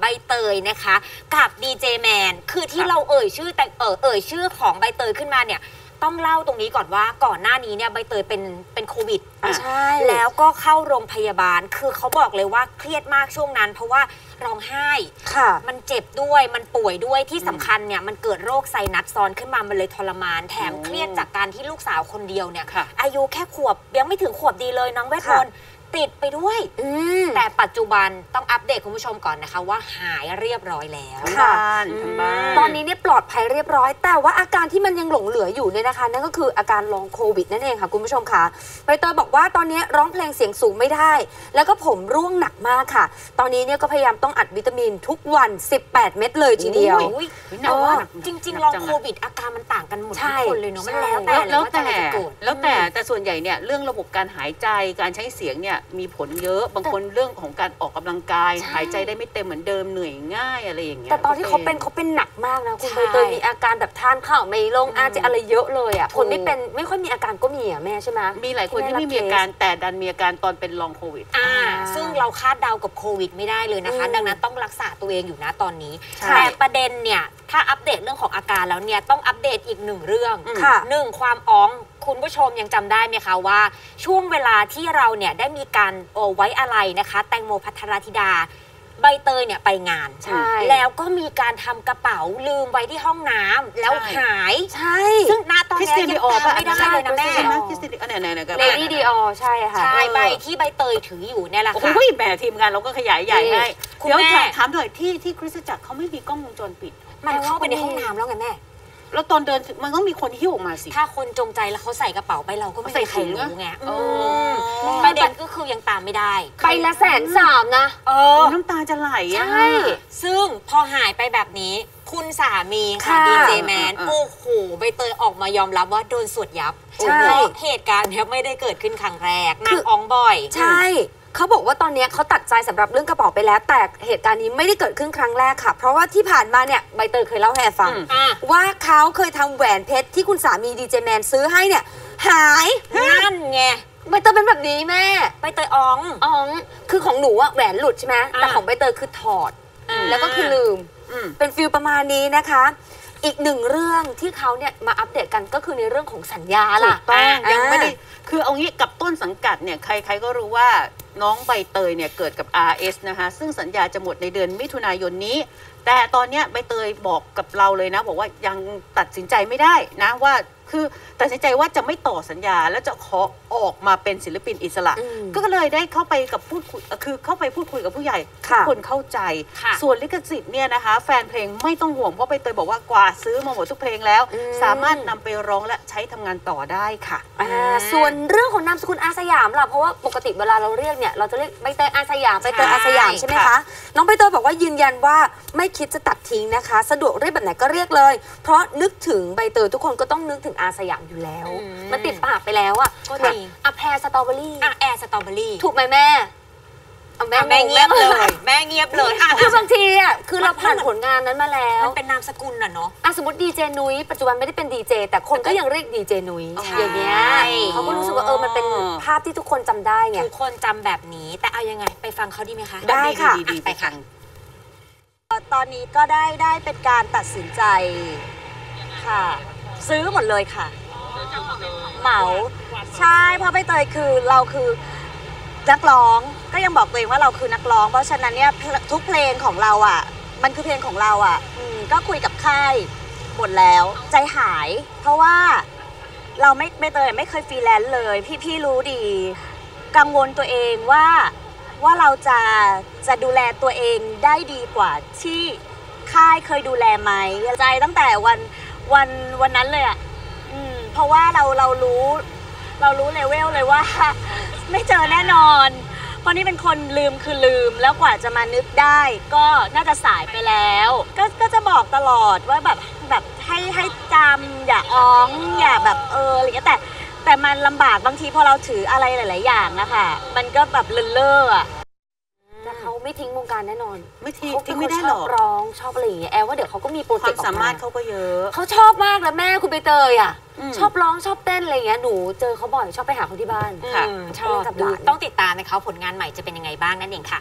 ใบเตยนะคะกับดีเจแมนคือที่เราเอ่ยชื่อแต่เอ่ยชื่อของใบเตยขึ้นมาเนี่ยต้องเล่าตรงนี้ก่อนว่าก่อนหน้านี้เนี่ยใบเตยเป็นโควิดใช่แล้วก็เข้าโรงพยาบาลคือเขาบอกเลยว่าเครียดมากช่วงนั้นเพราะว่าร้องไห้มันเจ็บด้วยมันป่วยด้วยที่สำคัญเนี่ยมันเกิดโรคไซนัสซ้อนขึ้นมามันเลยทรมานแถมเครียดจากการที่ลูกสาวคนเดียวเนี่ยอายุแค่ขวบยังไม่ถึงขวบดีเลยน้องเวทมนต์ติดไปด้วยแต่ปัจจุบันต้องอัปเดตคุณผู้ชมก่อนนะคะว่าหายเรียบร้อยแล้วค่ะตอนนี้เนี่ยปลอดภัยเรียบร้อยแต่ว่าอาการที่มันยังหลงเหลืออยู่เนี่ยนะคะนั่นก็คืออาการลองโควิดนั่นเองค่ะคุณผู้ชมค่ะใบเตยบอกว่าตอนนี้ร้องเพลงเสียงสูงไม่ได้แล้วก็ผมร่วงหนักมากค่ะตอนนี้เนี่ยก็พยายามต้องอัดวิตามินทุกวัน18 เม็ดเลยทีเดียวแต่ว่าจริงๆลองโควิดอาการมันต่างกันหมดทุกคนเลยเนาะมันแล้วแต่ส่วนใหญ่เนี่ยเรื่องระบบการหายใจการใช้เสียงเนี่ยมีผลเยอะบางคนเรื่องของการออกกำลังกายหายใจได้ไม่เต็มเหมือนเดิมเหนื่อยง่ายอะไรอย่างเงี้ยแต่ตอนที่เขาเป็นหนักมากนะคุณใบเตยมีอาการแบบทานข้าวไม่ลงอาเจียนอะไรเยอะเลยอ่ะคนไม่ค่อยมีอาการก็มีอ่ะแม่ใช่ไหมมีหลายคนที่ไม่มีอาการแต่ดันมีอาการตอนเป็นลองโควิดซึ่งเราคาดเดากับโควิดไม่ได้เลยนะคะดังนั้นต้องรักษาตัวเองอยู่นะตอนนี้แต่ประเด็นเนี่ยถ้าอัปเดตเรื่องของอาการแล้วเนี่ยต้องอัปเดตอีก1เรื่อง1ความอ้องคุณผู้ชมยังจำได้ไหมคะว่าช่วงเวลาที่เราเนี่ยได้มีการไว้อะไรนะคะแตงโมภัทรธิดาใบเตยเนี่ยไปงานแล้วก็มีการทำกระเป๋าลืมไว้ที่ห้องน้ำแล้วหายซึ่งณตอนนี้ยังตามไม่ได้เลยนะแม่คริสตินเนี่ยเลดี้ดีออใช่ค่ะใช่ใบที่ใบเตยถืออยู่เนี่ยแหละค่ะโอ้ยแหมทีมงานเราก็ขยายใหญ่ให้เดี๋ยวถามหน่อยที่คริสตจักรเขาไม่มีกล้องวงจรปิดมันเข้าไปในห้องน้ำแล้วไงแม่แล้วตอนเดินมันต้องมีคนหิ้วออกมาสิถ้าคนจงใจแล้วเขาใส่กระเป๋าไปเราก็ไม่ใส่ใครรู้ไงประเด็นก็คือยังตามไม่ได้ไปละ130,000นะน้ำตาจะไหลใช่ซึ่งพอหายไปแบบนี้คุณสามีค่ะดีเจแมนโอ้โหใบเตยออกมายอมรับว่าโดนสวดยับเพราะเหตุการณ์นี้ไม่ได้เกิดขึ้นครั้งแรกนางอ้องบ่อยใช่เขาบอกว่าตอนนี้เขาตัดใจสำหรับเรื่องกระเป๋าไปแล้วแต่เหตุการณ์นี้ไม่ได้เกิดขึ้นครั้งแรกค่ะเพราะว่าที่ผ่านมาเนี่ยใบเตยเคยเล่าให้ฟังว่าเขาเคยทำแหวนเพชรที่คุณสามีดีเจแมนซื้อให้เนี่ยหายนั่นไงใบเตยเป็นแบบนี้แม่ใบเตยอ้องคือของหนูอะแหวนหลุดใช่ไหมแต่ของใบเตยคือถอดแล้วก็คือลืมเป็นฟิลประมาณนี้นะคะอีก1เรื่องที่เขาเนี่ยมาอัปเดตกันก็คือในเรื่องของสัญญาล่ะยังไม่ได้คือเอางี้กับต้นสังกัดเนี่ยใครๆก็รู้ว่าน้องใบเตยเนี่ยเกิดกับ RS นะคะซึ่งสัญญาจะหมดในเดือนมิถุนายนนี้แต่ตอนนี้ใบเตยบอกกับเราเลยนะบอกว่ายังตัดสินใจไม่ได้นะว่าคือตัดสินใจว่าจะไม่ต่อสัญญาแล้วจะขอออกมาเป็นศิลปินอิสระก็เลยได้เข้าไปกับพูดคุยคือเข้าไปพูดคุยกับผู้ใหญ่ทุกคนเข้าใจส่วนลิขสิทธิ์เนี่ยนะคะแฟนเพลงไม่ต้องห่วงเพราะใบเตยบอกว่ากว่าซื้อมาหมดทุกเพลงแล้วสามารถนำไปร้องและใช้ทำงานต่อได้ค่ะส่วนเรื่องของนามสกุลอาสยามล่ะเพราะว่าปกติเวลาเราเรียกเนี่ยเราจะเรียกใบเตยอาสยามใบเตยอาสยามใช่ไหมคะน้องใบเตยบอกว่ายืนยันว่าไม่คิดจะตัดทิ้งนะคะสะดวกเรียกแบบไหนก็เรียกเลยเพราะนึกถึงใบเตยทุกคนก็ต้องนึกถึงอาสยามอยู่แล้วมันติดปากไปแล้วอ่ะก็ดีแพรสตรอเบอรี่แอร์สตรอเบอรี่ถูกไหมแม่แม่เงียบเลยแม่เงียบเลยคือบางทีอ่ะคือเราผ่านผลงานนั้นมาแล้วมันเป็นนามสกุลน่ะเนาะสมมติดีเจนุ้ยปัจจุบันไม่ได้เป็นดีเจแต่คนก็ยังเรียกดีเจนุ้ยอย่างเงี้ยเขาก็รู้สึกว่ามันเป็นภาพที่ทุกคนจำได้ไงทุกคนจำแบบนี้แต่เอายังไงไปฟังเขาดีไหมคะได้ค่ะไปค่ะตอนนี้ก็ได้เป็นการตัดสินใจค่ะซื้อหมดเลยค่ะเหมาใช่เพราะใบเตยคือเราคือนักร้องก็ยังบอกตัวเองว่าเราคือนักร้องเพราะฉะนั้นเนี่ยทุกเพลงของเราอ่ะมันคือเพลงของเราอ่ะก็คุยกับค่ายหมดแล้วใจหายเพราะว่าเราใบเตยไม่เคยฟรีแลนซ์เลยพี่รู้ดีกังวลตัวเองว่าเราจะดูแลตัวเองได้ดีกว่าที่ค่ายเคยดูแลไหมใจตั้งแต่วันนั้นเลยอ่ะเพราะว่าเรารู้เลเวลเลยว่าไม่เจอแน่นอนเพราะนี่เป็นคนลืมคือลืมแล้วกว่าจะมานึกได้ก็น่าจะสายไปแล้วก็จะบอกตลอดว่าแบบให้จำอย่าอ้องอย่าแบบอะไรอย่างเงี้ยแต่มันลำบากบางทีพอเราถืออะไรหลายๆอย่างนะคะมันก็แบบเลื่อนแต่เขาไม่ทิ้งวงการแน่นอนไม่ทิ้งไม่ได้หรอกร้องชอบอะไรอย่างเงี้ยแอลว่าเดี๋ยวเขาก็มีโปรเจกต์ความสามารถเขาก็เยอะเขาชอบมากแล้วแม่คุณใบเตยอ่ะชอบร้องชอบเต้นอะไรอย่างเงี้ยหนูเจอเขาบ่อยชอบไปหาเขาที่บ้านชอบต้องติดตามนะคะผลงานใหม่จะเป็นยังไงบ้างนั่นเองค่ะ